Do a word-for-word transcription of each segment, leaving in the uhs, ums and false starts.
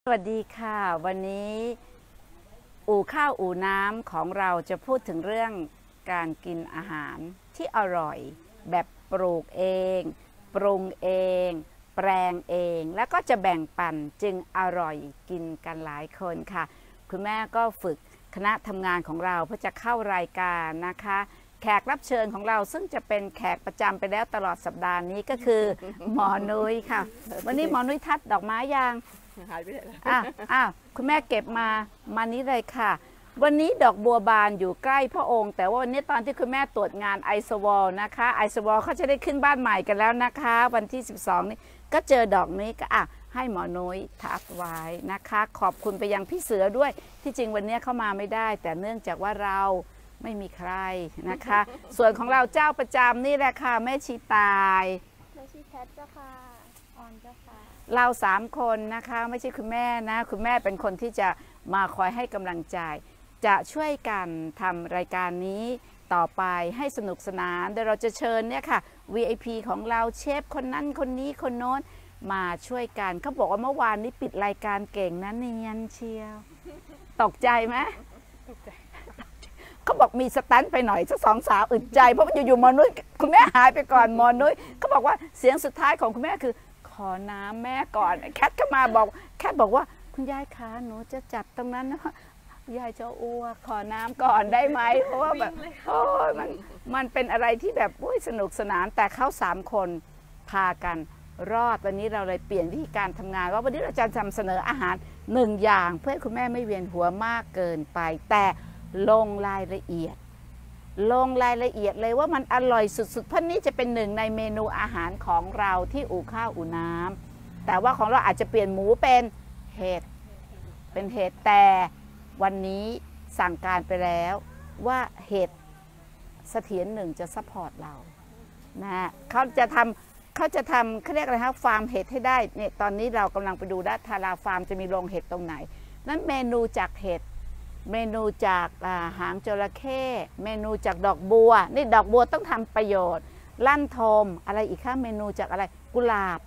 วัสดีค่ะวันนี้อู่ข้าวอู่น้ำของเราจะพูดถึงเรื่องการกินอาหารที่อร่อยแบบปลูกเองปรุงเองแปลงเองแล้วก็จะแบ่งปันจึงอร่อยกินกันหลายคนค่ะคุณแม่ก็ฝึกคณะทำงานของเราเพื่อจะเข้ารายการนะคะแขกรับเชิญของเราซึ่งจะเป็นแขกประจำไปแล้วตลอดสัปดาห์นี้ก็คือหมอนุ้ยค่ะวันนี้หมอนุ้ยทัดดอกไม้ยังหายไปแล้วอ่ะอ้าวคุณแม่เก็บมามานี้เลยค่ะวันนี้ดอกบัวบานอยู่ใกล้พระองค์แต่ว่าวันนี้ตอนที่คุณแม่ตรวจงานไอสวอลนะคะไอสวอลเขาจะได้ขึ้นบ้านใหม่กันแล้วนะคะวันที่สิบสองนี้ก็เจอดอกนี้ก็อ่ะให้หมอนุ้ยทักไว้นะคะขอบคุณไปยังพี่เสือด้วยที่จริงวันนี้เข้ามาไม่ได้แต่เนื่องจากว่าเราไม่มีใครนะคะส่วนของเราเจ้าประจำนี่แหละค่ะแม่ชีตายแม่ชีแพทเจ้าค่ะออนเจ้าค่ะเราสามคนนะคะไม่ใช่คุณแม่นะคุณแม่เป็นคนที่จะมาคอยให้กำลังใจจะช่วยกันทำรายการนี้ต่อไปให้สนุกสนานโดยเราจะเชิญเนี่ยค่ะ วี ไอ พี ของเราเชฟคนนั้นคนนี้คนโน้นมาช่วยกันเขาบอกว่าเมื่อวานนี้ปิดรายการเก่งนะเนียนเชียวตกใจไหมตกใจเขาบอกมีสตันไปหน่อยสักสองสาวอึดใจเพราะอยู่ๆมอนุ้ยคุณแม่หายไปก่อนมอนุ้ยเขาบอกว่าเสียงสุดท้ายของคุณแม่คือขอน้ำแม่ก่อนแคทเข้ามาบอกแคทบอกว่าคุณยายคะหนูจะจัดตรงนั้นนะยายจะอ้วกขอน้ำก่อนได้ไหมเพราะว่าแบบโอ้ยมันมันเป็นอะไรที่แบบอุ้ยสนุกสนานแต่เขาสามคนพากันรอดวันนี้เราเลยเปลี่ยนวิธีการทำงานว่าวันนี้เราจะนำเสนออาหารหนึ่งอย่างเพื่อให้คุณแม่ไม่เวียนหัวมากเกินไปแต่ลงรายละเอียดลงรายละเอียดเลยว่ามันอร่อยสุดๆเพราะนี้จะเป็นหนึ่งในเมนูอาหารของเราที่อู่ข้าวอู่น้ำแต่ว่าของเราอาจจะเปลี่ยนหมูเป็นเห็ดเป็นเห็ดแต่วันนี้สั่งการไปแล้วว่าเห็ดเสถียรหนึ่งจะซัพพอร์ตเรานะเขาจะทำเขาจะทำเขาเรียกอะไรคะฟาร์มเห็ดให้ได้เนี่ยตอนนี้เรากำลังไปดูด้านทาราฟาร์มจะมีโรงเห็ดตรงไหนนั้นเมนูจากเห็ดเมนูจากหางจระเข้เมนูจากดอกบัวนี่ดอกบัวต้องทำประโยชน์ลั่นทมอะไรอีกคะเมนูจากอะไรกุหลาบ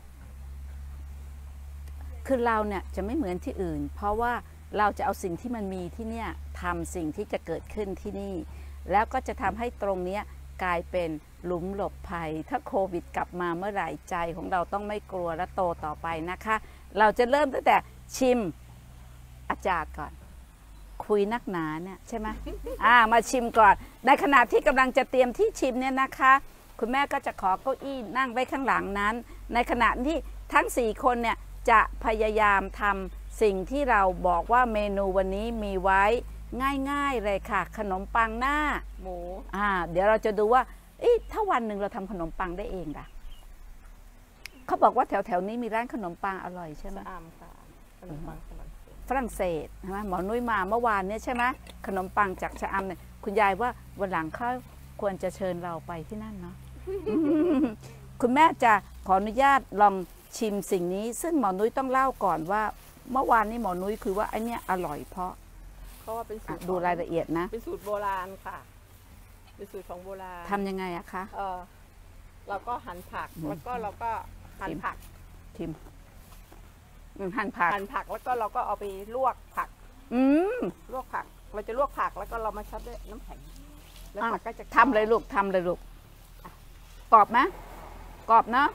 คือเราเนี่ยจะไม่เหมือนที่อื่นเพราะว่าเราจะเอาสิ่งที่มันมีที่เนี่ยทำสิ่งที่จะเกิดขึ้นที่นี่แล้วก็จะทำให้ตรงนี้กลายเป็นหลุมหลบภัยถ้าโควิดกลับมาเมื่อไหร่ใจของเราต้องไม่กลัวและโตต่อไปนะคะเราจะเริ่มตั้งแต่ชิมอาจารย์ก่อนคุยนักหนาเนี่ยใช่ไหม อ่ามาชิมก่อนในขณะที่กำลังจะเตรียมที่ชิมเนี่ยนะคะคุณแม่ก็จะขอเก้าอี้นั่งไว้ข้างหลังนั้นในขณะที่ทั้งสี่คนเนี่ยจะพยายามทำสิ่งที่เราบอกว่าเมนูวันนี้มีไว้ง่ายๆเลยค่ะขนมปังหน้าหมูอ่าเดี๋ยวเราจะดูว่าถ้าวันหนึ่งเราทำขนมปังได้เองล่ะเขาบอกว่าแถวๆนี้มีร้านขนมปังอร่อยใช่ไหมอามค่ะขนมปังฝรั่งเศสใช่ไหมหมอนุ้ยมาเมื่อวานนี้ใช่ไหมขนมปังจากชะอำเนี่ยคุณยายว่าวันหลังเขาควรจะเชิญเราไปที่นั่นเนาะ คุณแม่จะขออนุญาตลองชิมสิ่งนี้ซึ่งหมอนุ้ยต้องเล่าก่อนว่าเมื่อวานนี้หมอนุ้ยคือว่าไอเนี้ยอร่อยเพราะเพราะว่าเป็นสูตรดูรายละเอียดนะเป็นสูตรโบราณค่ะเป็นสูตรของโบราณทำยังไงอะคะเออเราก็หั่นผักแล้วก็เราก็หั่นผักชิมหั่นผักหั่นผักแล้วก็เราก็เอาไปลวกผักอืมลวกผักเราจะลวกผักแล้วก็เรามาชับด้วยน้ำแข็งแล้วผักก็จะทำเลยลูกทำเลยลูกกรอบไหมกรอบเนาะ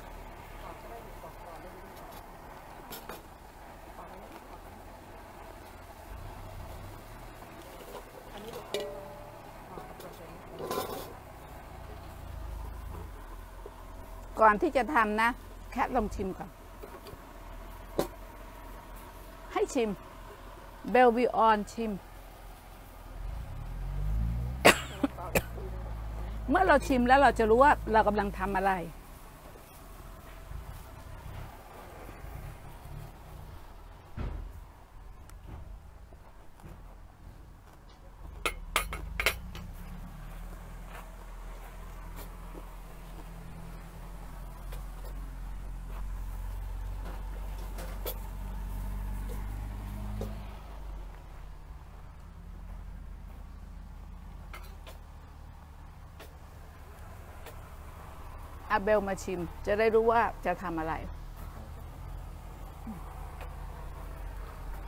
ก่อนที่จะทำนะแค่ลองชิมก่อนให้ชิมเบลวิออนชิม เมื่อเราชิมแล้วเราจะรู้ว่าเรากำลังทำอะไรอาเบลมาชิมจะได้รู้ว่าจะทำอะไร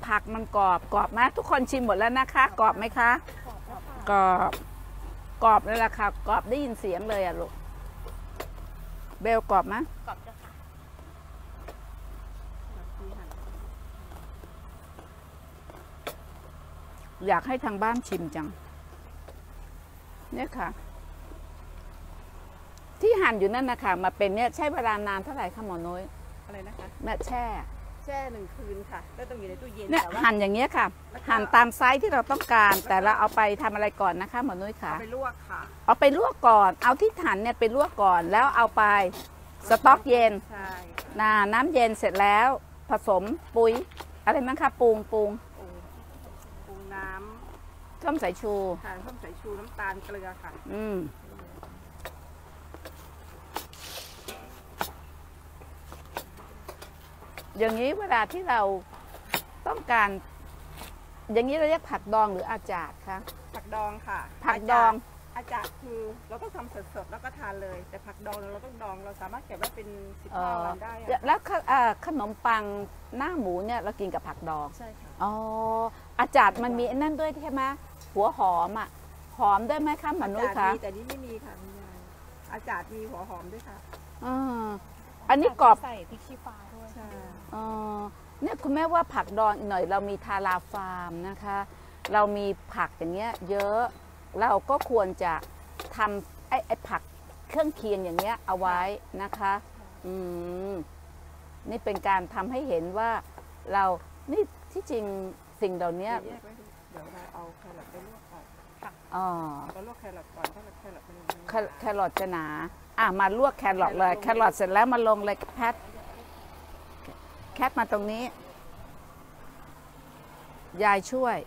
ผักมันกรอบกรอบไหมทุกคนชิมหมดแล้วนะคะกรอบไหมคะกรอบกรอบเลยล่ะค่ะกรอบได้ยินเสียงเลยอะลูกเบลกรอบไหมกรอบจ้ะค่ะอยากให้ทางบ้านชิมจังเนี่ยค่ะที่หั่นอยู่นั่นนะคะมาเป็นเนี่ยใช้เวลานานเท่าไหร่คะหมอน้อยอะไรนะคะแม่แช่แช่หนึ่งคืนค่ะก็ต้องอยู่ในตู้เย็นเนี่ยหั่นอย่างเงี้ยค่ะหั่นตามไซส์ที่เราต้องการแต่เราเอาไปทำอะไรก่อนนะคะหมอนุ้ยค่ะเอาไปลวกค่ะเอาไปลวกก่อนเอาที่หั่นเนี่ยไปลวกก่อนแล้วเอาไปสต๊อกเย็นใช่น้ำน้ำเย็นเสร็จแล้วผสมปุ๋ยอะไรมั้งคะปรุงปรุงปรุงน้ำส้มสายชูค่ะส้มสายชูน้ำตาลเกลือค่ะอืมอย่างนี้เวลาที่เราต้องการอย่างนี้เราเรียกผักดองหรืออาจารย์คะผักดองค่ะผักดองอาจารย์คือเราต้องทำสดๆแล้วก็ทานเลยแต่ผักดองเราต้องดองเราสามารถเก็บไว้เป็นสิบห้าวันได้แล้วขนมปังหน้าหมูเนี่ยเรากินกับผักดองใช่ค่ะอ๋ออาจารย์มันมีนั่นด้วยใช่ไหมหัวหอมอ่ะหอมได้ไหมคะหมอนุ้ยคะแต่นี่ไม่มีค่ะคุณยายอาจารย์มีหัวหอมด้วยค่ะอ่าอันนี้กรอบใส่พริกชี้ฟ้าด้วยใช่อ๋อเนี่ยคุณแม่ว่าผักดองอีกหน่อยเรามีทาราฟาร์มนะคะเรามีผักอย่างเงี้ยเยอะเราก็ควรจะทำไอ้ไอ้ผักเครื่องเคียงอย่างเงี้ยเอาไว้นะคะอืมนี่เป็นการทำให้เห็นว่าเรานี่ที่จริงสิ่งเหล่านี้เดี๋ยวเราเอาแครอทไปลวกก่อนอ๋อเราลวกแครอทก่อนถ้าแครอทมันแครอทจะหนาอ่ะมาลวกแครอทเลยแครอทเสร็จแล้วมาลงเลยแพทแคทมาตรงนี้ยายช่วย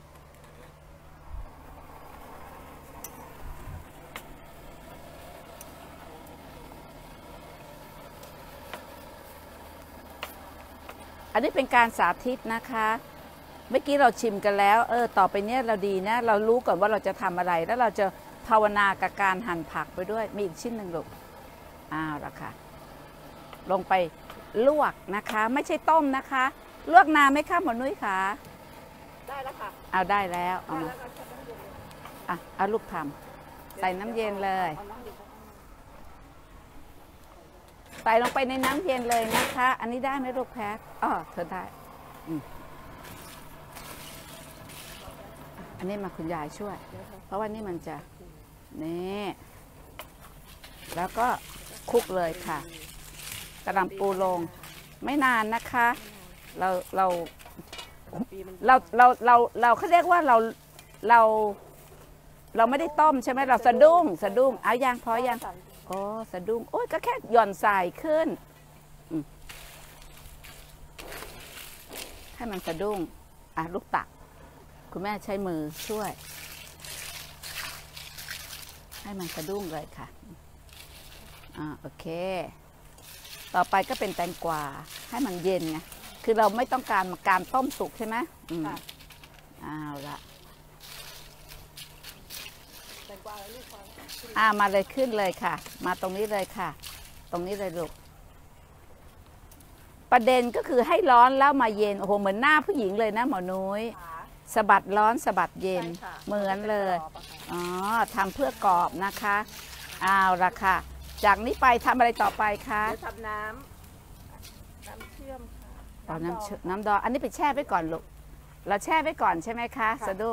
อันนี้เป็นการสาธิตนะคะเมื่อกี้เราชิมกันแล้วเออต่อไปเนี้ยเราดีนะเรารู้ก่อนว่าเราจะทำอะไรแล้วเราจะภาวนากับการหั่นผักไปด้วยมีอีกชิ้นหนึ่งลูกอ้าวละค่ะลงไปลวกนะคะไม่ใช่ต้มนะคะลวกนานไหมคะหมอนุ้ยคะได้แล้วค่ะเอาได้แล้วเอามาอ่ะเอาลูกทำใส่น้ำเย็นเลยใส่ลงไปในน้ำเย็นเลยนะคะอันนี้ได้ไหมลูกแพทอ๋อเธอได้อันนี้มาคุณยายช่วยเพราะว่านี่มันจะนี่แล้วก็คลุกเลยค่ะกระหล่ำปูลงไม่นานนะคะเราเราเราเราเราเราเขาเรียกว่าเราเราเราไม่ได้ต้มใช่ไหมเราสะดุ้งสะดุ้งเอายางพอยางโอ้สะดุ้งโอ้ยก็แค่หย่อนใส่ขึ้นให้มันสะดุ้งอ่ะลูกตักคุณแม่ใช้มือช่วยให้มันสะดุ้งเลยค่ะอ่าโอเคต่อไปก็เป็นแตงกวาให้มันเย็นไงคือเราไม่ต้องการการต้มสุกใช่ไหมอืมเอาละแตงกวาแล้วลูกฟังอ่ามาเลยขึ้นเลยค่ะมาตรงนี้เลยค่ะตรงนี้เลยลูกประเด็นก็คือให้ร้อนแล้วมาเย็นโอ้โหเหมือนหน้าผู้หญิงเลยนะหมอนุ้ยสะบัดร้อนสะบัดเย็นเหมือนเลยอ๋อทำเพื่อกรอบนะคะเอาละค่ะจากนี้ไปทำอะไรต่อไปคะทำน้ำน้ำเชื่อมค่ะน้ำน้ำดองอันนี้ไปแช่ไว้ก่อนลูกเราแช่ไว้ก่อนใช่ไหมคะสะดุ้ง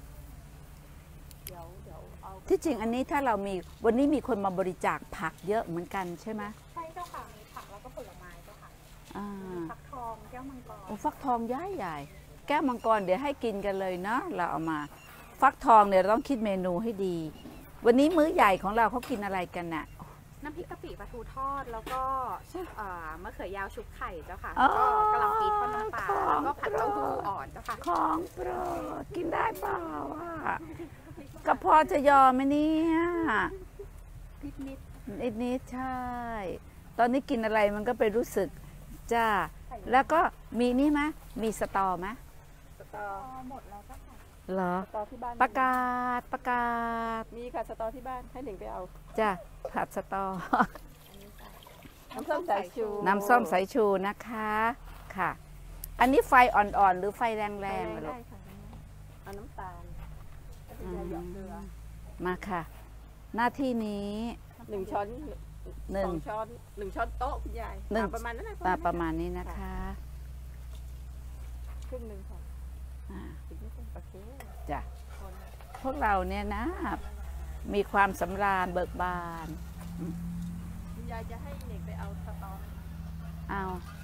ที่จริงอันนี้ถ้าเรามีวันนี้มีคนมาบริจาคผักเยอะเหมือนกันใช่ไหมใช่เจ้าค่ะมีผักแล้วก็ผลไม้เจ้าค่ะฟักทองแก้วมังกรโอ้ฟักทองใหญ่ใหญ่แก้วมังกรเดี๋ยวให้กินกันเลยเนาะเราเอามาฟักทองเนี่ยเราต้องคิดเมนูให้ดีวันนี้มื้อใหญ่ของเราเขากินอะไรกันน่ะน้ำพริกกะปิปลาทูทอดแล้วก็มะเขือยาวชุบไข่เจ้าค่ะแล้วก็กะหล่ำปีทอดน้ำปลาแล้วก็ผัดเต้าหู้อ่อนเจ้าค่ะของโปรดกินได้เปล่าอ่ะก็พอจะยอมไหมเนี่ยนิดนิดนิดนิดใช่ตอนนี้กินอะไรมันก็ไปรู้สึกจ้าแล้วก็มีนี่ไหมมีสตอไหมสตอหมดแล้วเจ้าค่ะเหรอสตอที่บ้านประกาศประกาศมีค่ะสตอที่บ้านให้หนึ่งไปเอาจ้าผัดสตอน้ำส้มสายชูน้ำส้มสายชูนะคะค่ะอันนี้ไฟอ่อนๆหรือไฟแรงๆแรงอะลูได้กค่ะเอาน้ำตาลแล้วก็จะหยอกเกลือมาค่ะ หน้าที่นี้หนึ่งช้อนหนึ่สงองช้อนหนึ่งช้อนโต๊ะคุณยายหนึ่งอ่าประมาณนั้นนะตาประมาณนี้นะคะครึ่งหนึ่งค่ะอ่าถึงไม่ต้องโอเคจ้ะคนพวกเราเนี่ยนะ มีความสำราญเบิกบานคุณยายจะให้เด็กไปเอาสตอเอา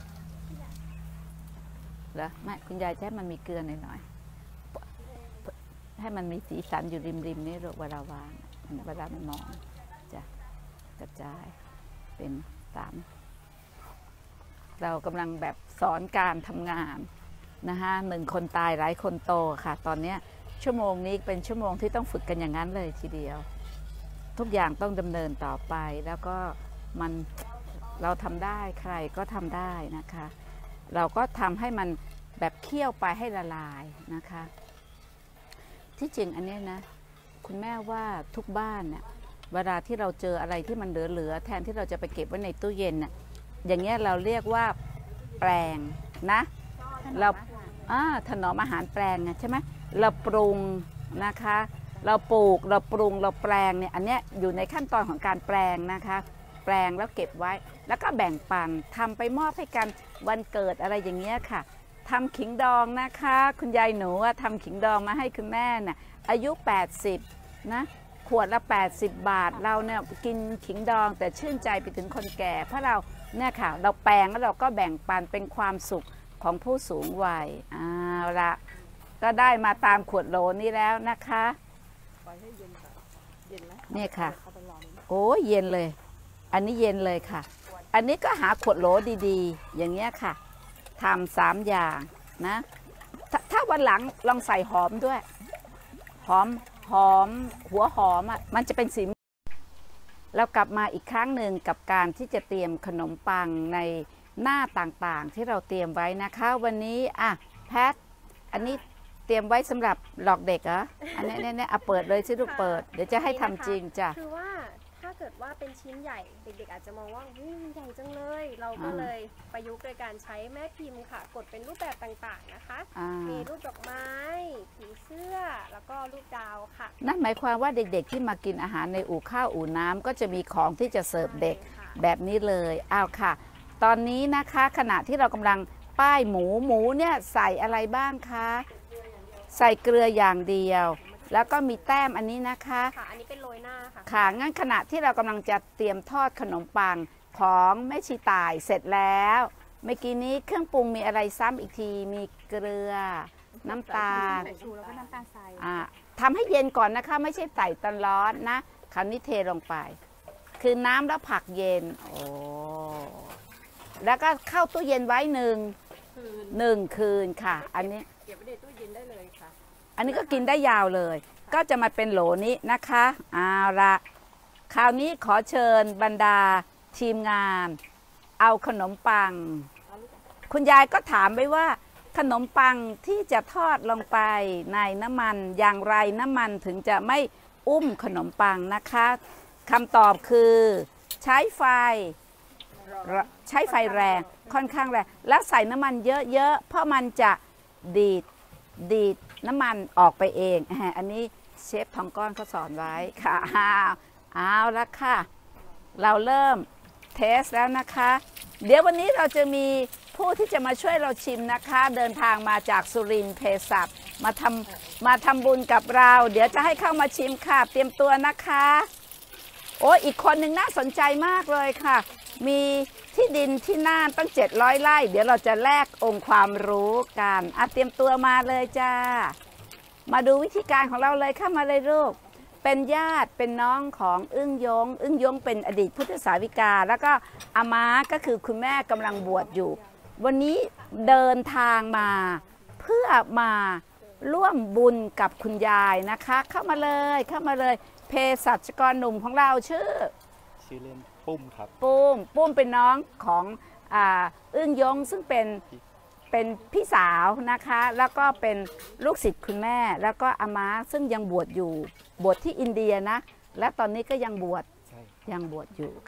เหรอไม่คุณยายจะให้มันมีเกลือหน่อยๆให้มันมีสีสันอยู่ริมๆนี่เวลาวางเวลามันมองจะกระจายเป็นสามเรากำลังแบบสอนการทำงานนะคะหนึ่งคนตายหลายคนโตค่ะ ตอนนี้ชั่วโมงนี้เป็นชั่วโมงที่ต้องฝึกกันอย่างนั้นเลยทีเดียว ทุกอย่างต้องดำเนินต่อไปแล้วก็มันเราทำได้ใครก็ทำได้นะคะ เราก็ทำให้มันแบบเคี่ยวไปให้ละลายนะคะ ที่จริงอันนี้นะคุณแม่ว่าทุกบ้านเนี่ยเวลาที่เราเจออะไรที่มันเหลือๆแทนที่เราจะไปเก็บไว้ในตู้เย็นน่ะอย่างเงี้ยเราเรียกว่าแปลงนะเราอ่าถนอมอาหารแปลงไงใช่ไหมเราปรุงนะคะเราปลูกเราปรุงเราแปลงเนี่ยอันเนี้ยอยู่ในขั้นตอนของการแปลงนะคะแปลงแล้วเก็บไว้แล้วก็แบ่งปันทำไปมอบให้กันวันเกิดอะไรอย่างเงี้ยค่ะทำขิงดองนะคะคุณยายหนูทำขิงดองมาให้คุณแม่น่ะอายุแปดสิบนะขวดละแปดสิบบาทเราเนี่ยกินขิงดองแต่ชื่นใจไปถึงคนแก่เพราะเราเนี่ยค่ะเราแปลงแล้วเราก็แบ่งปันเป็นความสุขของผู้สูงวัยเอาละก็ได้มาตามขวดโหลนี้แล้วนะคะปล่อยให้เย็นก่อนเย็นแล้วเนี่ยค่ะเอาไปรอเลยนะโอ้เย็นเลยอันนี้เย็นเลยค่ะอันนี้ก็หาขวดโหลดีๆอย่างเงี้ยค่ะทำสามอย่างนะถถ้าวันหลังลองใส่หอมด้วยหอมหอมหัวหอมอ่ะมันจะเป็นสีแล้วกลับมาอีกครั้งหนึ่งกับการที่จะเตรียมขนมปังในหน้าต่างๆที่เราเตรียมไว้นะคะวันนี้อ่ะแพทอันนี้เตรียมไว้สำหรับหลอกเด็กเหรออันนี้เนี่ยเนี่ยเปิดเลยสิลูกเปิดเดี๋ยวจะให้ทำจริงจ้ะคือว่าถ้าเกิดว่าเป็นชิ้นใหญ่เด็กๆอาจจะมองว่าเฮ้ยมันใหญ่จังเลย เราก็เลยประยุกต์โดยการใช้แม่พิมพ์ค่ะ กดเป็นรูปแบบต่างๆนะคะ มีรูปดอกไม้ผีเสื้อแล้วก็รูปดาวค่ะนั่นหมายความว่าเด็กๆที่มากินอาหารในอู่ข้าวอู่น้ำก็จะมีของที่จะเสิร์ฟเด็กแบบนี้เลยอ้าวค่ะตอนนี้นะคะขณะที่เรากำลังป้ายหมูหมูเนี่ยใส่อะไรบ้างคะใส่เกลืออย่างเดียวแล้วก็มีแต้มอันนี้นะคะค่ะอันนี้เป็นโรยหน้าค่ะค่ะงั้นขณะที่เรากำลังจะเตรียมทอดขนมปังของแม่ชีตายเสร็จแล้วเมื่อกี้นี้เครื่องปรุงมีอะไรซ้ำอีกทีมีเกลือน้ำตาลใส่ชูแล้วก็น้ำตาลทรายอ่าทำให้เย็นก่อนนะคะไม่ใช่ใส่ตอนร้อนนะคราวนี้เทลงไปคือน้ำแล้วผักเย็นโอ้แล้วก็เข้าตู้เย็นไว้หนึ่งคืนหนึ่งคืนค่ะอันนี้เก็บไว้ในตู้เย็นได้เลยค่ะอันนี้ก็กินได้ยาวเลยก็จะมาเป็นโหลนี้นะคะเอาละคราวนี้ขอเชิญบรรดาทีมงานเอาขนมปังคุณยายก็ถามไปว่าขนมปังที่จะทอดลงไปในน้ำมันอย่างไรน้ำมันถึงจะไม่อุ้มขนมปังนะคะคำตอบคือใช้ไฟใช้ไฟแรงค่อนข้างแรงแล้วใส่น้ำมันเยอะๆเพราะมันจะดีดดีดน้ำมันออกไปเองอันนี้เชฟทองก้อนเขาสอนไว้ค่ะเอาละค่ะเราเริ่มเทสแล้วนะคะเดี๋ยววันนี้เราจะมีผู้ที่จะมาช่วยเราชิมนะคะเดินทางมาจากสุรินทร์เภสัชมาทำมาทำบุญกับเราเดี๋ยวจะให้เข้ามาชิมค่ะเตรียมตัวนะคะโอ้อีกคนหนึ่งน่าสนใจมากเลยค่ะมีที่ดินที่น่านตั้งเจ็ดร้อยไร่เดี๋ยวเราจะแลกองค์ความรู้กันอ่ะเตรียมตัวมาเลยจ้ามาดูวิธีการของเราเลยเข้ามาเลยลูกเป็นญาติเป็นน้องของอึ้งยงอึ้งยงเป็นอดีตพุทธสาวิกาแล้วก็อาม้าก็คือคุณแม่กำลังบวชอยู่วันนี้เดินทางมาเพื่อมาร่วมบุญกับคุณยายนะคะเข้ามาเลยเข้ามาเลยเภสัชกรหนุ่มของเราชื่อชื่อเล่นปุ้มครับปุ้มปุ้มเป็นน้องของอ่าอึ้งยงซึ่งเป็นเป็นพี่สาวนะคะแล้วก็เป็นลูกศิษย์คุณแม่แล้วก็อาม้าซึ่งยังบวชอยู่บวชที่อินเดียนะและตอนนี้ก็ยังบวชยังบวชอยู่ค่ะ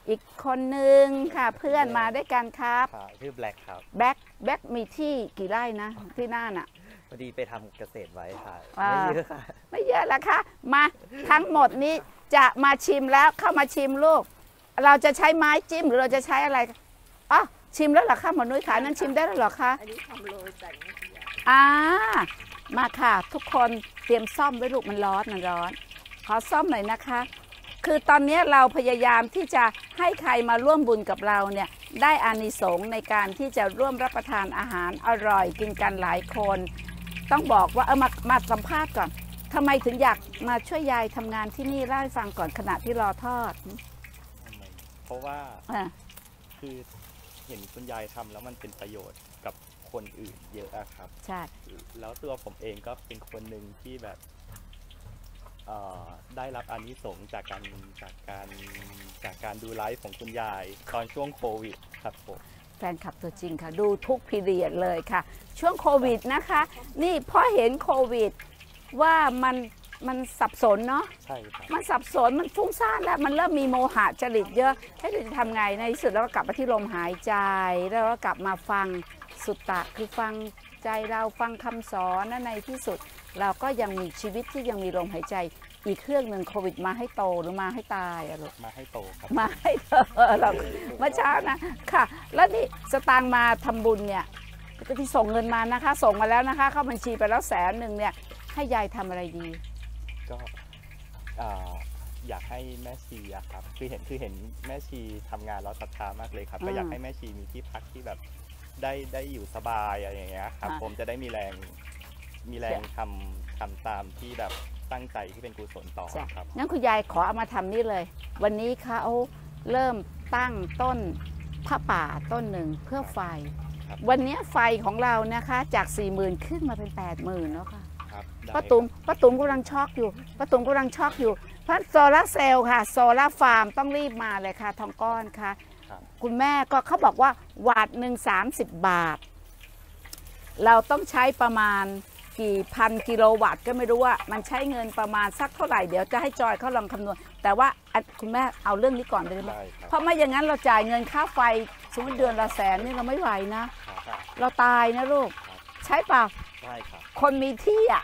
อีกคนนึงค่ะเพื่อนมาด้วยกันครับค่ะชื่อแบล็คครับแบ็คแบ็คมีที่กี่ไร่นะที่น่านอ่ะพอดีไปทำเกษตรไว้ค่ะอ่าไม่เยอะค่ะไม่เยอะแล้วค่ะมาทั้งหมดนี้จะมาชิมแล้วเข้ามาชิมลูก เราจะใช้ไม้จิ้มหรือเราจะใช้อะไรอ๋อชิมแล้วเหรอคะหมอนุ้ยขานั้นชิมได้แล้วเหรอคะอันนี้ทำโรยใส่นี่ค่ะอ่ามาค่ะทุกคนเตรียมซ่อมไว้ลูกมันร้อนมันร้อนขอซ่อมหน่อยนะคะ คือตอนนี้เราพยายามที่จะให้ใครมาร่วมบุญกับเราเนี่ยได้อานิสงส์ในการที่จะร่วมรับประทานอาหารอร่อยกินกันหลายคน ต้องบอกว่าเออมามาสัมภาษณ์ก่อนทำไมถึงอยากมาช่วยยายทำงานที่นี่เล่าให้ฟังก่อนขณะที่รอทอดเพราะว่าอ่ะคือเห็นคุณยายทำแล้วมันเป็นประโยชน์กับคนอื่นเยอะอะครับใช่แล้วตัวผมเองก็เป็นคนหนึ่งที่แบบเอ่อได้รับอานิสงส์จากการจากการจากการดูไลฟ์ของคุณยายตอนช่วงโควิดครับผมแฟนคลับตัวจริงค่ะ ดูทุกพีเรียดเลยค่ะ ช่วงโควิดนะคะ นี่พอเห็นโควิดว่ามันมันสับสนเนาะใช่ครับมันสับสนมันฟุ้งซ่านแล้วมันเริ่มมีโมหะจริตเยอะให้เราจะทำไงในที่สุดเราก็กลับมาที่ลมหายใจแล้วเราก็กลับมาฟังสุตตะคือฟังใจเราฟังคำสอนและในที่สุด เราก็ยังมีชีวิตที่ยังมีลมหายใจอีกเครื่องหนึ่งโควิดมาให้โตหรือมาให้ตายอะลูกมาให้โตครับมาให้เธอเราเมื่อเช้านะค่ะ แล้วนี่สตางค์มาทำบุญเนี่ยก็ที่ส่งเงินมานะคะ ส่งมาแล้วนะคะ เข้าบัญชีไปแล้วแสนหนึ่งเนี่ยให้ยายทำอะไรดีก็เอ่ออยากให้แม่ชีอะครับคือเห็นคือเห็นแม่ชีทำงานแล้วศรัทธามากเลยครับอืมก็อยากให้แม่ชีมีที่พักที่แบบได้ได้อยู่สบายอะไรอย่างเงี้ยครับอ่ะผมจะได้มีแรงมีแรงทำทำตามที่แบบตั้งใจที่เป็นกุศลต่อจ้ะครับงั้นคุณยายขอเอามาทำนี่เลย วันนี้เขาเริ่มตั้งต้นผ้าป่าต้นหนึ่งเพื่อไฟครับวันนี้ไฟของเรานะคะจากสี่หมื่นขึ้นมาเป็นแปดหมื่นแล้วค่ะครับได้ป้าตุ๋มป้าตุ๋มกำลังช็อกอยู่ป้าตุ๋มกำลังช็อกอยู่เพราะโซลาร์เซลล์ค่ะโซลาร์ฟาร์มต้องรีบมาเลยค่ะทองก้อนค่ะครับคุณแม่ก็เขาบอกว่าวัตต์หนึ่งสามสิบบาท เราต้องใช้ประมาณกี่พันกิโลวัตต์ก็ไม่รู้ว่ามันใช้เงินประมาณสักเท่าไหร่เดี๋ยวจะให้จอยเขาลองคำนวณแต่ว่าอ่ะคุณแม่เอาเรื่องนี้ก่อนเลยไหมได้ครับเพราะไม่อย่างนั้นเราจ่ายเงินค่าไฟสมมติเดือนละแสนนี่เราไม่ไหวนะครับเราตายนะลูกครับใช่เปล่าได้ครับคนมีที่อ่ะ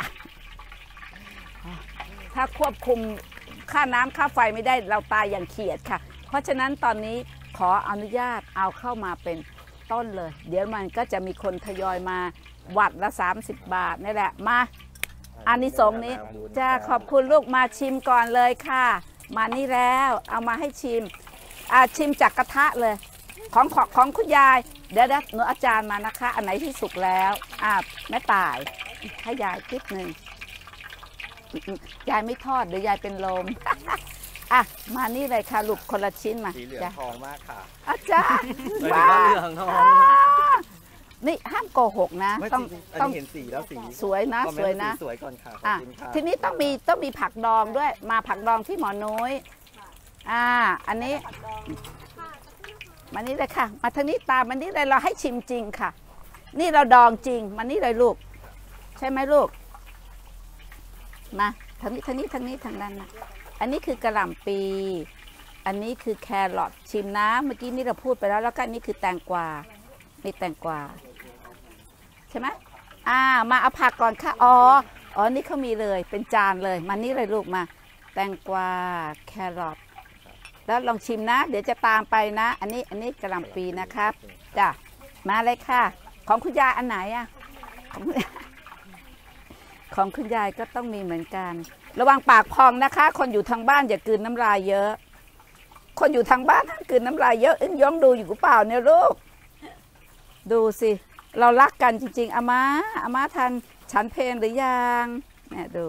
ถ้าควบคุมค่าน้ำค่าไฟไม่ได้เราตายอย่างเขียดค่ะ เพราะฉะนั้นตอนนี้ขออนุญาตเอาเข้ามาเป็นต้นเลย เดี๋ยวมันก็จะมีคนทยอยมาวัดละสามสิบบาทนี่แหละ มาอานิสงส์นี้จะขอบคุณลูกมาชิมก่อนเลยค่ะ มานี่แล้วเอามาให้ชิมอ่าชิมจากกระทะเลย ของของของคุณยายเดี๋ยวหนูอาจารย์มานะคะ อันไหนที่สุกแล้วอ่าแม่ตายให้ยายคลิปหนึ่งยายไม่ทอดเดี๋ยวยายเป็นลม อ่ะมานี่เลยค่ะลูกคนละชิ้นมาสีเหลืองจ้ะทองมากค่ะอาจารย์เอ้ยว่าเหลืองทองอ่านี่ห้ามโกหกนะไม่ต้องจริงๆอันต้องนี้เห็นสีแล้วสีสวยนะคอมเมสวยต์นะสีสวยก่อนค่ะขอบอ่ะคุณค่ะทีนี้ต้องมีต้องมีผักดองด้วย มาผักดองที่หมอนุ้ยอ่าอันนี้มานี่เลยค่ะ มาทางนี้ตามมานี่เลยเราให้ชิมจริงค่ะ นี่เราดองจริงมานี่เลยลูก ใช่ไหมลูกมาทางนี้ทางนี้ทางนี้ทางนั้นนะอันนี้คือกระหล่ำปี อันนี้คือแครอทชิมนะเมื่อกี้นี่เราพูดไปแล้วแล้วก็อันนี้คือแตงกวานี่แตงกวาใช่ไหมอ่ามาเอาผักก่อนค่ะอ๋ออ๋อนี่เขามีเลยเป็นจานเลยมานี่เลยลูกมา แตงกวาแครอทแล้วลองชิมนะ เดี๋ยวจะตามไปนะ อันนี้อันนี้กระหล่ำปีนะครับจ้ะมาเลยค่ะ ของคุณยายอันไหนอะของคุณของคุณยายก็ต้องมีเหมือนกัน ระวังปากพองนะคะ คนอยู่ทางบ้านอย่ากลืนน้ำลายเยอะ คนอยู่ทางบ้านห้ามกลืนน้ำลายเยอะอึ้งย้องดูอยู่กูเปล่าเนี่ยลูกดูสิเรารักกันจริงๆอาม่าอาม่าทันฉันเพลงหรือยังเนี่ยดู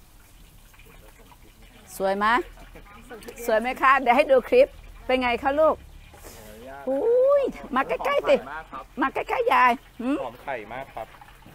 สวยไหมสวยไหมคะเดี๋ยวให้ดูคลิปเป็นไงคะลูกอุ้ยมาใกล้ๆสิมาใกล้ๆยายหืมหอมไข่มากครับ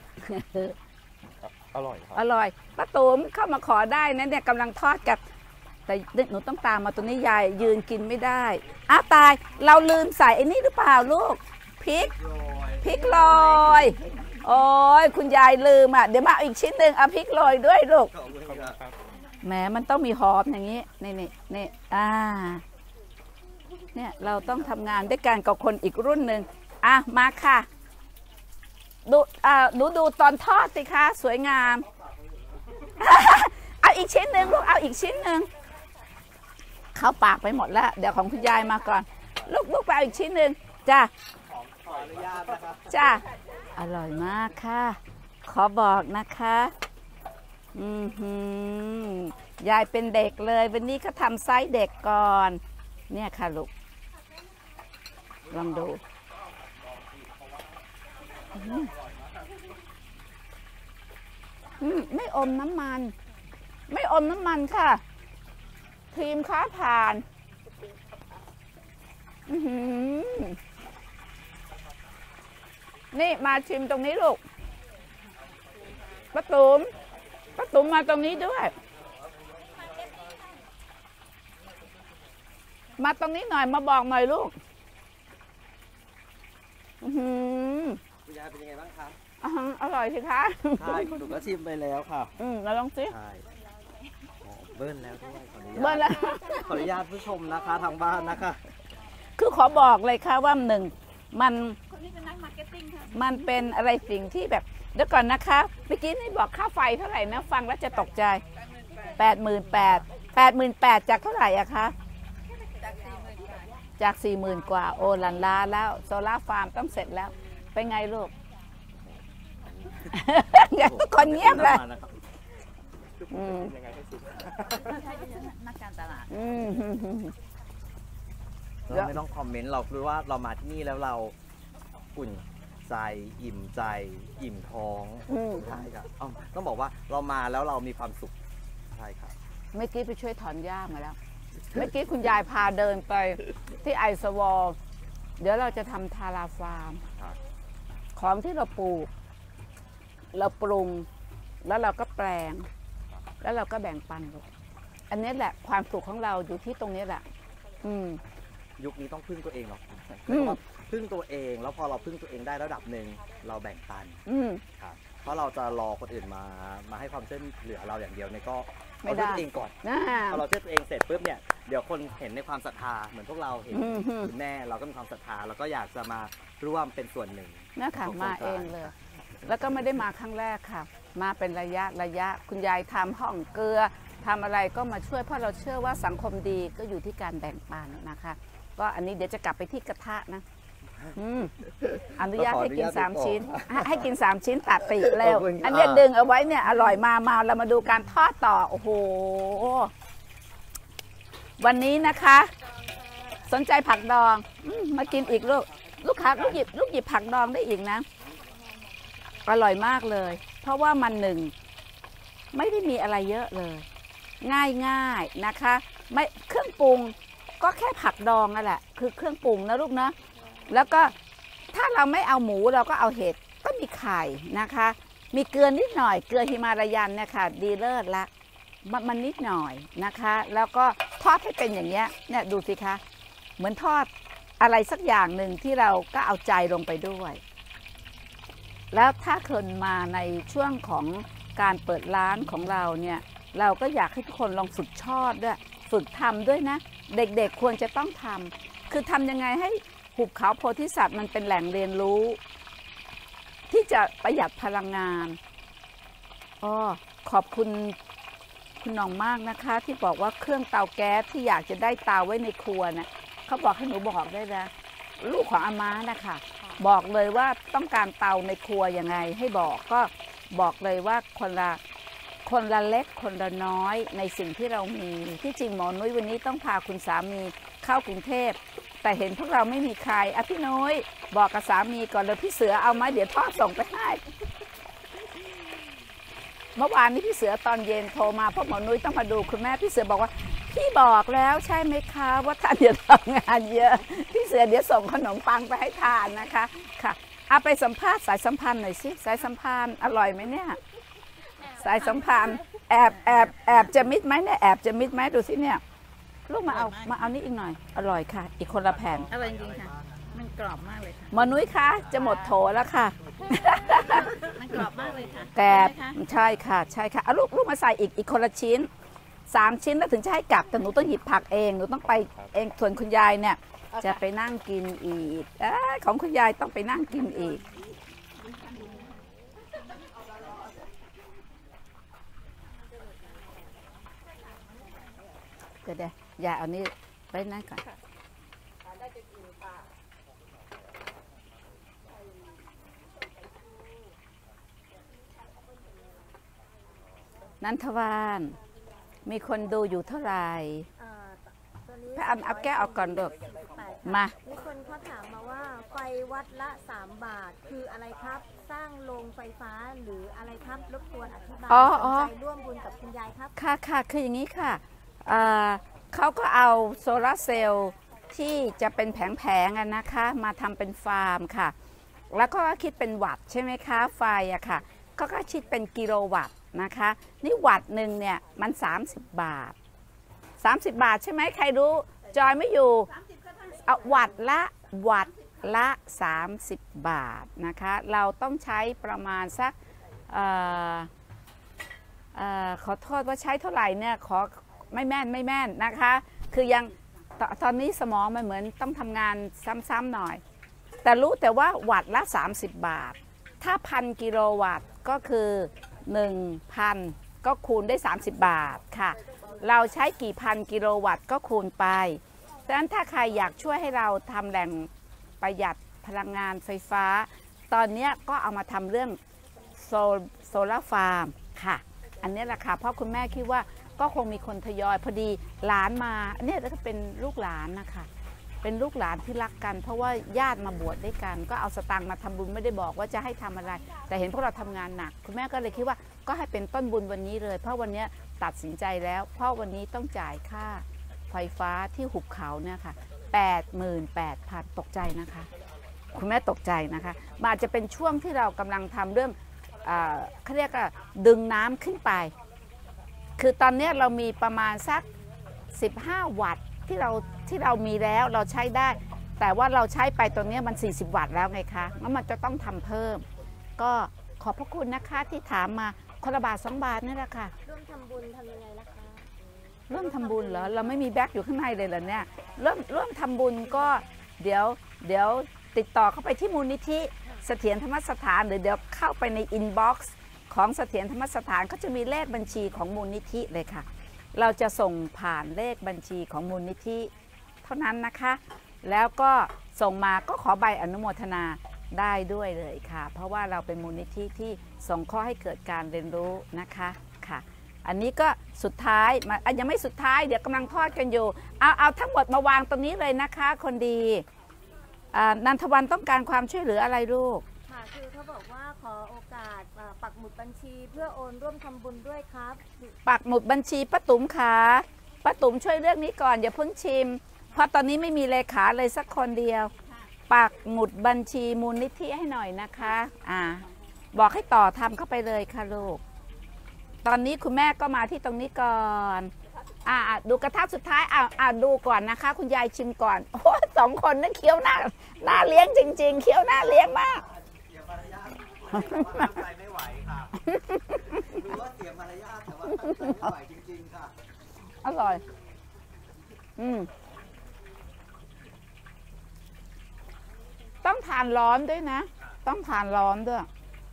อร่อยครับอร่อยป้าตูมเข้ามาขอได้นะเนี่ยกำลังทอดกับแต่หนูต้องตามมาตัวนี้ยายยืนกินไม่ได้อ้าวตายเราลืมใส่ไอ้นี่หรือเปล่าลูกพริกพริกโรยโอ้ยคุณยายลืมอ่ะเดี๋ยวมาเอาอีกชิ้นหนึ่งเอาพริกโรยด้วยลูกขอบคุณครับแหมมันต้องมีหอมอย่างนี้นี่นี่นี่อ่าเนี่ยเราต้องทำงานด้วยกันกับคนอีกรุ่นหนึ่งอ่ะมาค่ะดูอ่าหนูดูตอนทอดสิคะสวยงาม เอาอีกชิ้นหนึ่งลูกเอาอีกชิ้นหนึ่งเข้าปากไปหมดแล้วเดี๋ยวของคุณยายมาก่อนลูกลูกไปเอาอีกชิ้นหนึ่งจ้าขออนุญาตนะครับจ้าอร่อยมากค่ะขอบอกนะคะอืมหืยายเป็นเด็กเลยวันนี้เขาทำไซส์เด็กก่อนเนี่ยค่ะลูกลองดูอืมไม่อมน้ำมันไม่อมน้ำมันค่ะครีมค้าผ่านอื้อหือนี่มาชิมตรงนี้ลูกป้าตุ๋มป้าตุ๋มมาตรงนี้ด้วยมาตรงนี้หน่อยมาบอกหน่อยลูกอื้อหือคุณยายเป็นยังไงบ้างคะอ่าอร่อยสิคะใช่หนูก็ชิมไปแล้วค่ะอืมเราลองสิใช่เบิ้ลแล้วด้วยขออนุญาตเบิ้ลแล้วขออนุญาตผู้ชมนะคะทางบ้านนะคะคือขอบอกเลยค่ะว่าหนึ่งมันมันเป็นอะไรสิ่งที่แบบเดี๋ยวก่อนนะคะเมื่อกี้นี่บอกค่าไฟเท่าไหร่นะฟังแล้วจะตกใจแปดหมื่นแปดแปดหมื่นแปดจากเท่าไหร่อะคะจากสี่หมื่นกว่าโอลันลาแล้วโซล่าฟาร์มต้องเสร็จแล้วเป็นไงลูก ทุกคนเงียบเลยอืมยังไงให้สุดนักการตลาดอืมเราไม่ต้องคอมเมนต์เราคือว่าเรามาที่นี่แล้วเราอุ่นใจอิ่มใจอิ่มท้องใช่ครับต้องบอกว่าเรามาแล้วเรามีความสุขใช่ครับเมื่อกี้ไปช่วยถอนหญ้ามาแล้ว เมื่อกี้คุณยายพาเดินไปที่ไอสวอลเดี๋ยวเราจะทำทาราฟาร์มของที่เราปลูกเราปรุงแล้วเราก็แปลงแล้วเราก็แบ่งปันลูกอันนี้แหละความสุขของเราอยู่ที่ตรงนี้แหละอืมยุคนี้ต้องพึ่งตัวเองหรอกอืมพึ่งตัวเองแล้วพอเราพึ่งตัวเองได้ระดับหนึ่งเราแบ่งปันอืมครับเพราะเราจะรอคนอื่นมามาให้ความช่วยเหลือเราอย่างเดียวเนี่ยก็ไม่เอาได้ช่วยตัวเองก่อนนะพอเราช่วยตัวเองเสร็จปุ๊บเนี่ยเดี๋ยวคนเห็นในความศรัทธาเหมือนพวกเราเห็นอืมฮึคุณแม่เราก็มีความศรัทธาแล้วก็อยากจะมาร่วมเป็นส่วนหนึ่งนะคะของโครมาการเองเลย แล้วก็ไม่ได้มาครั้งแรกค่ะ มาเป็นระยะระยะคุณยายทำห้องเกลือทำอะไรก็มาช่วยเพราะเราเชื่อว่าสังคมดีก็อยู่ที่การแบ่งปันนะคะ ก็อันนี้เดี๋ยวจะกลับไปที่กระทะนะอืมอนุญาตให้กินสามชิ้นให้ให้กินสามชิ้นตัดปีกเร็วอันนี้ดึงเอาไว้เนี่ยอร่อยมามาเรามาดูการทอดต่อโอ้โหวันนี้นะคะ สนใจผักดองอืมมากินอีกลูกลูกค้าลูกหยิบลูกหยิบผักดองได้อีกนะอร่อยมากเลย เพราะว่ามันหนึ่งไม่ได้มีอะไรเยอะเลย ง่ายง่ายนะคะไม่เครื่องปรุงก็แค่ผักดองนั่นแหละคือเครื่องปรุงนะลูกนะแล้วก็ถ้าเราไม่เอาหมูเราก็เอาเห็ดก็มีไข่นะคะ มีเกลือนิดหน่อยเกลือฮิมาลายันเนี่ยค่ะดีเลิศละมันมันนิดหน่อยนะคะ แล้วก็ทอดให้เป็นอย่างเงี้ยเนี่ยดูสิคะเหมือนทอดอะไรสักอย่างหนึ่งที่เราก็เอาใจลงไปด้วย แล้วถ้าคนมาในช่วงของการเปิดร้านของเราเนี่ยเราก็อยากให้ทุกคนลองฝึกชอบด้วยฝึกทำด้วยนะเด็กๆควรจะต้องทำคือทำยังไงให้หุบเขาโพธิสัตว์มันเป็นแหล่งเรียนรู้ ที่จะประหยัดพลังงานอ๋อขอบคุณคุณน้องมากนะคะที่บอกว่าเครื่องเตาแก๊สที่อยากจะได้เตาไว้ในครัวเนี่ยเขาบอกให้หนูบอกได้นะลูกของอาม่านะคะบอกเลยว่าต้องการเตาในครัวยังไงให้บอกก็บอกเลยว่าคนละคนละเล็กคนละน้อยในสิ่งที่เรามีที่จริงหมอนุ้ยวันนี้ต้องพาคุณสามีเข้ากรุงเทพแต่เห็นพวกเราไม่มีใครอ่ะพี่นุ้ยบอกกับสามีก่อนเลยพี่เสือเอาไหมเดี๋ยวทอดส่งไปให้เมื่อวานนี้พี่เสือตอนเย็นโทรมาเพราะหมอนุ้ยต้องมาดูคุณแม่พี่เสือบอกว่าพี่บอกแล้วใช่ไหมคะว่าท่านจะทำงานเยอะพี่เสือเดี๋ยวส่งขนมปังไปให้ทานนะคะค่ะเอาไปสัมภาษณ์สายสัมพันธ์หน่อยสิสายสัมพันธ์อร่อยไหมเนี่ยสายสัมพันธ์แอบแอบแอบจะมิดไหมเนี่ยแอบจะมิดไหมดูสิเนี่ยลูกมาเอามาเอานี่อีกหน่อยอร่อยค่ะอีกคนละแผ่นอร่อยจริงค่ะมันกรอบมากเลยค่ะหมอนุ้ยคะจะหมดโถแล้วค่ะมันกรอบมากเลยค่ะแต่ใช่ค่ะใช่ค่ะเอาลูกลูกมาใส่อีกอีกคนละชิ้นสามชิ้นแล้วถึงจะให้กลับแต่หนูต้องหยิบผักเองหนูต้องไปเองส่วนคุณยายเนี่ยจะไปนั่งกินอีกเอ้ยของคุณยายต้องไปนั่งกินอีกเดี๋ยวเดี๋ยวยายเอานี่ไปนั่งก่อนนันทวานมีคนดูอยู่เท่าไหร่พระอันเอาแก้วเอาก่อนลูกมามีคนเขาถามมาว่าไฟวัดละสามบาทคืออะไรครับ สร้างโรงไฟฟ้าหรืออะไรครับรบกวนอธิบายสนใจร่วมบุญกับคุณยายครับค่ะค่ะคืออย่างนี้ค่ะเเขาก็เอาโซลาร์เซลล์ที่จะเป็นแผงๆนะคะมาทำเป็นฟาร์มค่ะแล้วก็คิดเป็นวัตต์ใช่ไหมคะไฟอะค่ะก็ก็คิดเป็นกิโลวัตต์นะคะนี่วัตต์หนึ่งเนี่ยมันสามสิบบาทสามสิบบาทใช่ไหมใครรู้จอยไม่อยู่เอาวัตต์ละวัตต์ละสามสิบบาทนะคะเราต้องใช้ประมาณสักเอ่อเอ่อขอโทษว่าใช้เท่าไหร่เนี่ยขอไม่แม่นไม่แม่นนะคะคือยังตตอนนี้สมองมันเหมือนต้องทำงานซ้ำๆหน่อยแต่รู้แต่ว่าวัตต์ละสามสิบบาทถ้าพันกิโลวัตต์ก็คือ หนึ่งพัน ก็คูณได้สามสิบบาทค่ะเราใช้กี่พันกิโลวัตต์ก็คูณไปดังนั้นถ้าใครอยากช่วยให้เราทำแหล่งประหยัดพลังงานไฟฟ้าตอนนี้ก็เอามาทำเรื่องโซโซลาร์ฟาร์มค่ะอันนี้แหละค่ะเพราะคุณแม่คิดว่าก็คงมีคนทยอยพอดีหลานมาเนี่ยก็เป็นลูกหลานนะคะเป็นลูกหลานที่รักกันเพราะว่าญาติมาบวชด้วยกันก็เอาสตางค์มาทำบุญไม่ได้บอกว่าจะให้ทำอะไรแต่เห็นพวกเราทำงานหนักคุณแม่ก็เลยคิดว่าก็ให้เป็นต้นบุญวันนี้เลยเพราะวันนี้ตัดสินใจแล้วเพราะวันนี้ต้องจ่ายค่าไฟฟ้าที่หุบเขาเนี่ยค่ะ แปดหมื่นแปดพัน ตกใจนะคะคุณแม่ตกใจนะคะมันอาจจะเป็นช่วงที่เรากำลังทำเรื่องเขาเรียกว่าดึงน้ำขึ้นไปคือตอนนี้เรามีประมาณสักสิบห้าวัตต์ที่เราที่เรามีแล้วเราใช้ได้แต่ว่าเราใช้ไปตรงนี้มันสี่สิบวัตต์แล้วไงคะงั้นมันจะต้องทำเพิ่มก็ขอบพระคุณนะคะที่ถามมาคนละบาทสองบาทนี่แหละค่ะร่วมทำบุญทำยังไงล่ะคะร่วมทำบุญเหรอเราไม่มีแบ็คอยู่ข้างในเลยเหรอเนี่ยเริ่มร่วมทำบุญก็เดี๋ยวเดี๋ยวติดต่อเข้าไปที่มูลนิธิเสถียรธรรมสถานหรือเดี๋ยวเข้าไปในอินบ็อกซ์ของเสถียรธรรมสถานเขาจะมีเลขบัญชีของมูลนิธิเลยค่ะเราจะส่งผ่านเลขบัญชีของมูลนิธิเท่านั้นนะคะแล้วก็ส่งมาก็ขอใบอนุโมทนาได้ด้วยเลยค่ะเพราะว่าเราเป็นมูลนิธิที่ส่งข้อให้เกิดการเรียนรู้นะคะค่ะอันนี้ก็สุดท้ายมายังไม่สุดท้ายเดี๋ยวกำลังทอดกันอยู่เอาเอาทั้งหมดมาวางตรงนี้เลยนะคะคนดีนันทวันต้องการความช่วยเหลืออะไรลูกค่ะคือเขาบอกว่าขอโอกาสปักหมุดบัญชีเพื่อโอนร่วมทำบุญด้วยครับปักหมุดบัญชีป้าตุ๋มค่ะป้าตุ๋มช่วยเรื่องนี้ก่อนอย่าเพิ่งชิมเพราะตอนนี้ไม่มีเลขาเลยสักคนเดียวปักหมุดบัญชีมูลนิธิให้หน่อยนะคะอ่าบอกให้ต่อทำเข้าไปเลยค่ะลูกตอนนี้คุณแม่ก็มาที่ตรงนี้ก่อนอ่าดูกระทะสุดท้ายอ่าอ่าดูก่อนนะคะคุณยายชิมก่อนโอ้สองคนนั่นเคี้ยวหน้าหน้าเลี้ยงจริงๆเคี้ยวหน้าเลี้ยงมากเสียมารยาทตั้งใจไม่ไหวค่ะรู้ว่าเสียมารยาทแต่ว่าตั้งใจไม่ไหวจริงๆค่ะอร่อยอืมต้องทานร้อนด้วยนะต้องทานร้อนด้วย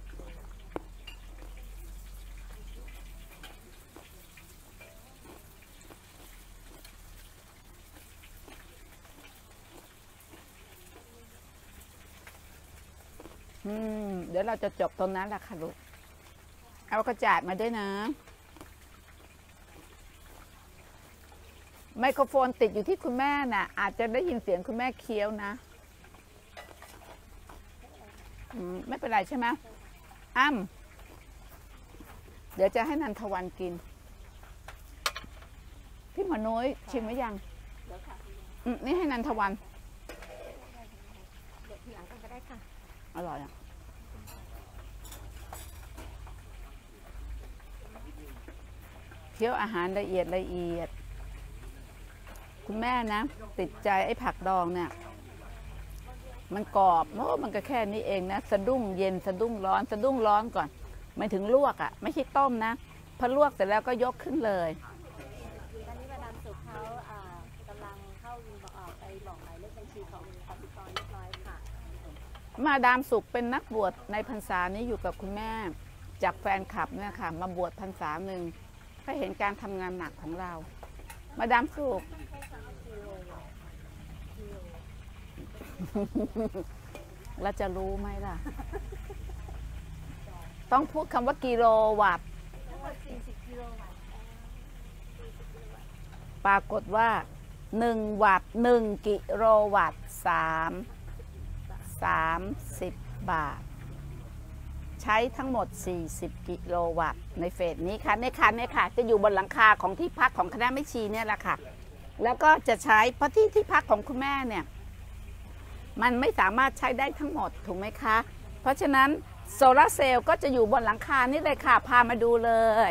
อืมเดี๋ยวเราจะจบตรงนั้นแหละค่ะลูกเอากระจาดมาด้วยนะไมโครโฟนติดอยู่ที่คุณแม่น่ะอาจจะได้ยินเสียงคุณแม่เคี้ยวนะไม่เป็นไรใช่ไหมอ้ำเดี๋ยวจะให้นันทวันกินพี่หมอน้อยชิมไหมยังนี่ให้นันทวันเดี๋ยวทีหลังก็ได้ค่ะอร่อยอ่ะเคี้ยวอาหารละเอียดละเอียดคุณแม่นะติดใจไอ้ผักดองเนี่ยมันกรอบโอ้มันก็แค่นี้เองนะสะดุ้งเย็นสะดุ้งร้อนสะดุ้งร้อนก่อนไม่ถึงลวกอ่ะไม่ใช่ต้มนะพอลวกเสร็จแล้วก็ยกขึ้นเลยตอนนี้มาดามสุขเขากำลังเข้าไปบอกหมายเลขบัญชีมาดามสุขเป็นนักบวชในพรรษานี้อยู่กับคุณแม่จากแฟนคลับเนี่ยค่ะมาบวชพรรษาหนึ่งก็เห็นการทำงานหนักของเรา มาดามสุข เราจะรู้ไหมล่ะ ต้องพูดคำว่ากิโลวัตต์ปรากฏว่าหนึ่งวัตต์หนึ่งกิโลวัตต์สามสามสิบบาท ใช้ทั้งหมดสี่สิบกิโลวัตต์ในเฟสนี้ค่ะในคันเนี่ยค่ะจะอยู่บนหลังคาของที่พักของคณะแม่ชีเนี่ยแหละค่ะแล้วก็จะใช้เพราะที่ที่พักของคุณแม่เนี่ยมันไม่สามารถใช้ได้ทั้งหมดถูกไหมคะเพราะฉะนั้นโซลาร์เซลล์ก็จะอยู่บนหลังคานี่เลยค่ะพามาดูเลย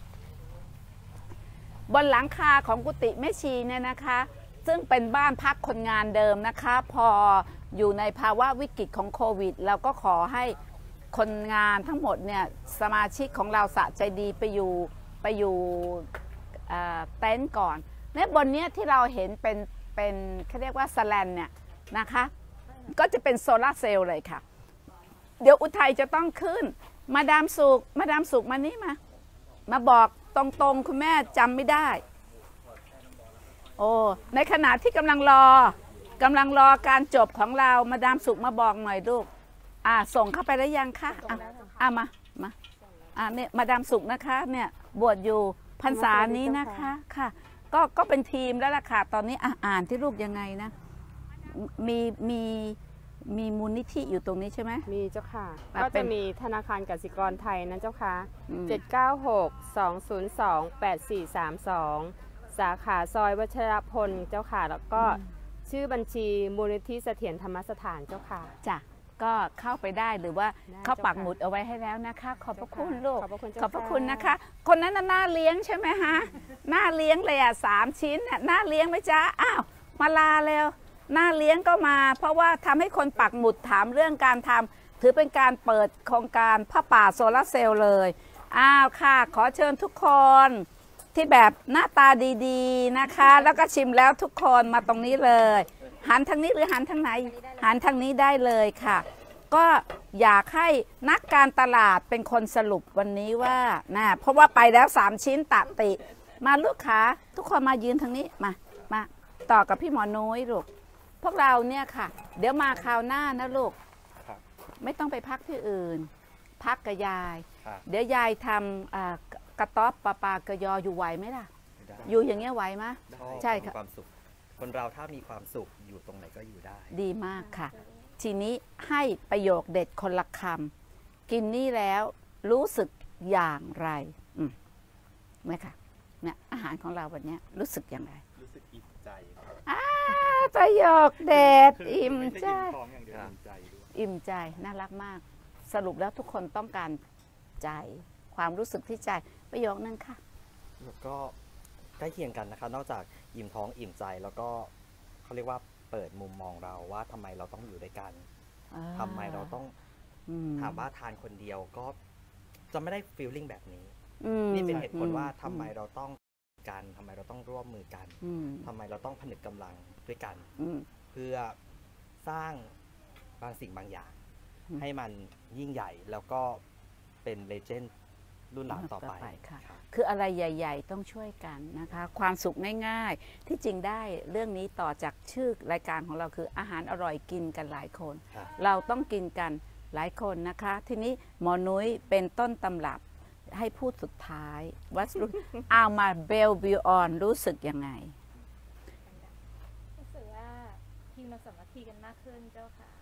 บนหลังคาของกุฏิแม่ชีเนี่ยนะคะซึ่งเป็นบ้านพักคนงานเดิมนะคะพออยู่ในภาวะวิกฤตของโควิดเราก็ขอให้คนงานทั้งหมดเนี่ยสมาชิกของเราสะใจดีไปอยู่ไปอยู่เต็นท์ก่อนเนี่ยบนเนี้ยที่เราเห็นเป็นเป็นเขาเรียกว่าสแลนเนี่ยนะคะก็จะเป็นโซลาร์เซลล์เลยค่ะเดี๋ยวอุทัยจะต้องขึ้นมาดามสุขมาดามสุขมานี่มามาบอกตรงๆคุณแม่จำไม่ได้โอ้ในขณะที่กำลังรอกำลังรอการจบของเรามาดามสุขมาบอกหน่อยลูกอ่าส่งเข้าไปแล้วยังคะอ่ะอ่ะมามาอ่าเนี่ยมาดามสุขนะคะเนี่ยบวชอยู่พรรษานี้นะคะค่ะก็ก็เป็นทีมแล้วล่ะค่ะตอนนี้อ่านที่ลูกยังไงนะมีมีมีมูลนิธิอยู่ตรงนี้ใช่ไหมมีเจ้าค่ะก็จะมีธนาคารกสิกรไทยนะเจ้าค่ะเจ็ดเก้าหก สองศูนย์สอง แปดสี่สามสองสาขาซอยวัชรพลเจ้าค่ะแล้วก็ชื่อบัญชีมูลนิธิเสถียรธรรมสถานเจ้าค่ะจ้ะก็เข้าไปได้หรือว่าเขาปักหมุดเอาไว้ให้แล้วนะคะขอบพระคุณลูกขอบพระคุณนะคะคนนั้นน่าเลี้ยงใช่ไหมฮะน่าเลี้ยงเลยอ่ะสามชิ้นน่าเลี้ยงไหมจ๊ะอ้าวมาลาเร็วหน้าเลี้ยงก็มาเพราะว่าทำให้คนปักหมุดถามเรื่องการทำถือเป็นการเปิดโครงการผ้าป่าโซลาร์เซลล์เลยอ้าวค่ะขอเชิญทุกคนที่แบบหน้าตาดีๆนะคะแล้วก็ชิมแล้วทุกคนมาตรงนี้เลยหันทางนี้หรือหันทางไหนหันทางนี้ได้เลยค่ะก็อยากให้นักการตลาดเป็นคนสรุปวันนี้ว่านะเพราะว่าไปแล้วสามชิ้นตัดติมาลูกค้าทุกคนมายืนทางนี้มามาต่อกับพี่หมอน้อยลูกพวกเราเนี่ยค่ะเดี๋ยวมาคราวหน้านะลูกไม่ต้องไปพักที่อื่นพักกับยายเดี๋ยวยายทำกระต๊อบปลาปลากระยออยู่ไหวไหมล่ะอยู่อย่างเงี้ยไหวไหมใช่ค่ะความสุขคนเราถ้ามีความสุขอยู่ตรงไหนก็อยู่ได้ดีมากค่ะทีนี้ให้ประโยคเด็ดคนละคำกินนี่แล้วรู้สึกอย่างไรอืมไหมคะเนี่ยอาหารของเราวันนี้รู้สึกอย่างไรรู้สึกอิ่มใจประโยคเด็ดอิ่มใจอิ่มใจน่ารักมากสรุปแล้วทุกคนต้องการใจความรู้สึกที่ใจประโยคนึงค่ะแล้วก็ใกล้เคียงกันนะคะนอกจากอิ่มท้องอิ่มใจแล้วก็เขาเรียกว่าเปิดมุมมองเราว่าทำไมเราต้องอยู่ด้วยกันทำไมเราต้องถามว่าทานคนเดียวก็จะไม่ได้ฟีลลิ่งแบบนี้นี่เป็นเหตุผลว่าทำไมเราต้องกันทำไมเราต้องร่วมมือกันทำไมเราต้องผนึกกำลังด้วยกันเพื่อสร้างบางสิ่งบางอย่างให้มันยิ่งใหญ่แล้วก็เป็นเลเจนด์รุ่นหลังต่อไปค่ะคืออะไรใหญ่ๆต้องช่วยกันนะคะความสุขง่ายๆที่จริงได้เรื่องนี้ต่อจากชื่อรายการของเราคืออาหารอร่อยกินกันหลายคนเราต้องกินกันหลายคนนะคะทีนี้หมอนุ้ยเป็นต้นตำรับให้พูดสุดท้ายวัสดุเอามาเบลบิวออนรู้สึกยังไงรู้สึกว่าทีมเราสามัคคีกันมากขึ้นเจ้าค่ะ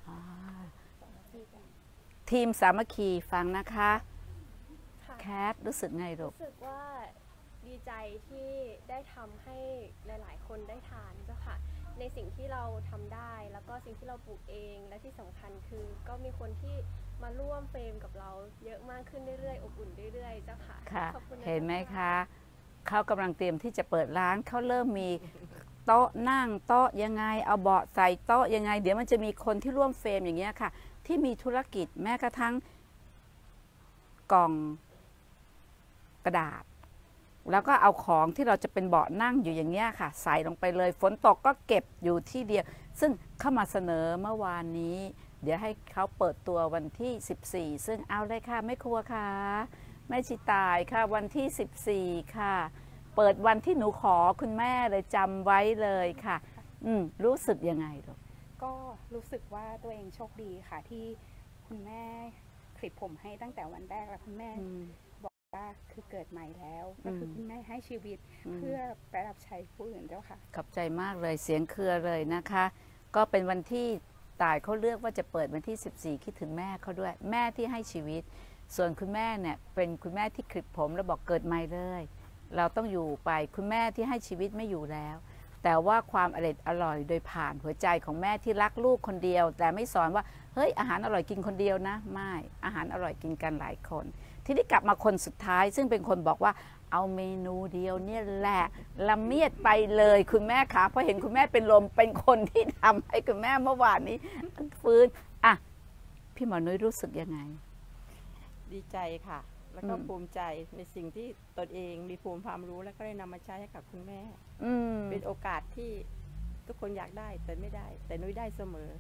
ทีมสามัคคีฟังนะคะแคทรู้สึกไงลูกรู้สึกว่าดีใจที่ได้ทำให้หลายๆคนได้ทานเจ้าค่ะในสิ่งที่เราทำได้แล้วก็สิ่งที่เราปลูกเองและที่สำคัญคือก็มีคนที่มาร่วมเฟรมกับเราเยอะมากขึ้นเรื่อยๆอบอุ่นเรื่อยๆเจ้าค่ะค่ะเห็นไหมคะเขากำลังเตรียมที่จะเปิดร้านเขาเริ่มมีโต๊ะนั่งโต๊ะยังไงเอาเบาะใส่โต๊ะยังไงเดี๋ยวมันจะมีคนที่ร่วมเฟรมอย่างเงี้ยค่ะที่มีธุรกิจแม้กระทั่งกล่องกระดาษแล้วก็เอาของที่เราจะเป็นเบาะนั่งอยู่อย่างเงี้ยค่ะใส่ลงไปเลยฝนตกก็เก็บอยู่ที่เดียวซึ่งเข้ามาเสนอเมื่อวานนี้เดี๋ยวให้เขาเปิดตัววันที่สิบสี่ซึ่งเอาเลยค่ะแม่ครัวค่ะแม่ชิตายค่ะวันที่สิบสี่ค่ะเปิดวันที่หนูขอคุณแม่เลยจำไว้เลยค่ะอืมรู้สึกยังไงลูกก็รู้สึกว่าตัวเองโชคดีค่ะที่คุณแม่คลิปผมให้ตั้งแต่วันแรกแล้วคุณแม่บอกว่าคือเกิดใหม่แล้วก็คือคุณแม่ให้ชีวิตเพื่อไปรับใช้ผู้อื่นเจ้าค่ะขอบใจมากเลยเสียงเครือเลยนะคะก็เป็นวันที่ตายเขาเลือกว่าจะเปิดวันที่สิบสี่คิดถึงแม่เขาด้วยแม่ที่ให้ชีวิตส่วนคุณแม่เนี่ยเป็นคุณแม่ที่คลิปผมแล้วบอกเกิดใหม่เลยเราต้องอยู่ไปคุณแม่ที่ให้ชีวิตไม่อยู่แล้วแต่ว่าความอร่อยอร่อยโดยผ่านหัวใจของแม่ที่รักลูกคนเดียวแต่ไม่สอนว่าเฮ้ยอาหารอร่อยกินคนเดียวนะไม่อาหารอร่อยกินกันหลายคนทีนี้กลับมาคนสุดท้ายซึ่งเป็นคนบอกว่าเอาเมนูเดียวเนี่ยแหละละเมียดไปเลยคุณแม่คะเพราะเห็นคุณแม่เป็นลมเป็นคนที่ทำให้คุณแม่เมื่อวานนี้ฟื้นอ่ะพี่หมอนุ้ยรู้สึกยังไงดีใจค่ะแล้วก็ภูมิใจในสิ่งที่ตนเองมีภูมิความรู้แล้วก็ได้นำมาใช้ให้กับคุณแม่เป็นโอกาสที่ทุกคนอยากได้แต่ไม่ได้แต่นุ้ยได้เสมอ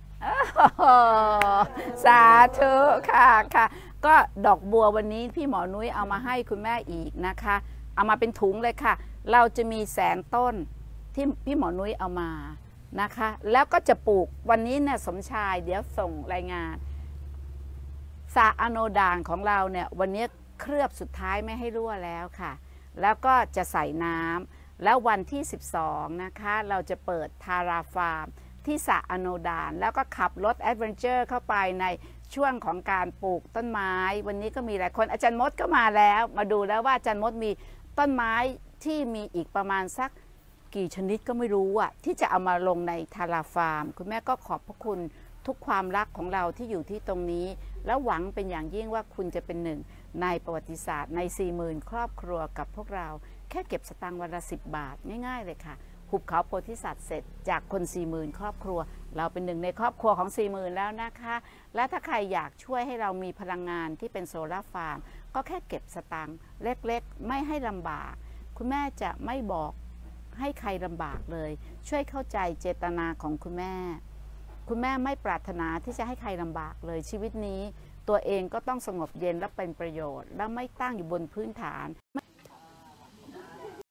สาธุค่ะค่ะก็ดอกบัววันนี้พี่หมอนุ้ยเอามาให้คุณแม่อีกนะคะเอามาเป็นถุงเลยค่ะเราจะมีแสนต้นที่พี่หมอนุ้ยเอามานะคะแล้วก็จะปลูกวันนี้เนี่ยสมชายเดี๋ยวส่งรายงานสระอโนดานของเราเนี่ยวันนี้เคลือบสุดท้ายไม่ให้รั่วแล้วค่ะแล้วก็จะใส่น้ำแล้ววันที่สิบสองนะคะเราจะเปิดทาราฟาร์มที่สระอโนดานแล้วก็ขับรถแอดเวนเจอร์เข้าไปในช่วงของการปลูกต้นไม้วันนี้ก็มีหลายคนอาจารย์มดก็มาแล้วมาดูแล้วว่าอาจารย์มดมีต้นไม้ที่มีอีกประมาณสักกี่ชนิดก็ไม่รู้อ่ะที่จะเอามาลงในทาราฟาร์มคุณแม่ก็ขอบพระคุณทุกความรักของเราที่อยู่ที่ตรงนี้แล้วหวังเป็นอย่างยิ่งว่าคุณจะเป็นหนึ่งในประวัติศาสตร์ใน สี่หมื่น ครอบครัวกับพวกเราแค่เก็บสตางค์วันละสิบบาทง่ายๆเลยค่ะหุบเขาโพธิสัตว์เสร็จจากคน สี่หมื่น ครอบครัวเราเป็นหนึ่งในครอบครัวของ สี่หมื่น แล้วนะคะและถ้าใครอยากช่วยให้เรามีพลังงานที่เป็นโซลาร์ฟาร์มก็แค่เก็บสตางค์เล็กๆไม่ให้ลำบากคุณแม่จะไม่บอกให้ใครลำบากเลยช่วยเข้าใจเจตนาของคุณแม่คุณแม่ไม่ปรารถนาที่จะให้ใครลำบากเลยชีวิตนี้ตัวเองก็ต้องสงบเย็นและเป็นประโยชน์และไม่ตั้งอยู่บนพื้นฐาน